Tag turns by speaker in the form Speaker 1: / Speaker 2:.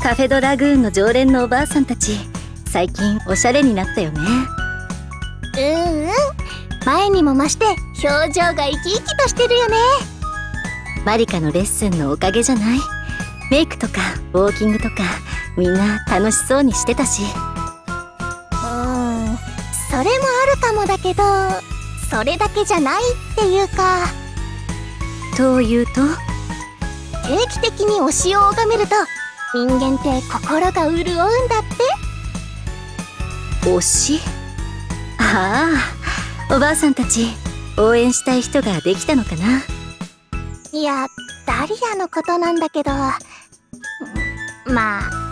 Speaker 1: カフェドラグーンの常連のおばあさんたち、最近おしゃれになったよね。
Speaker 2: 前にも増して表情が生き生きとしてるよね。
Speaker 1: マリカのレッスンのおかげじゃない？メイクとかウォーキングとかみんな楽しそうにしてたし。
Speaker 2: それもあるかもだけど、それだけじゃないっていうか。
Speaker 1: というと？
Speaker 2: 定期的に推しを拝めると人間って心が潤うんだって。
Speaker 1: 推し？ああ、おばあさんたち応援したい人ができたのかな。
Speaker 2: いや、ダリアのことなんだけど、まあ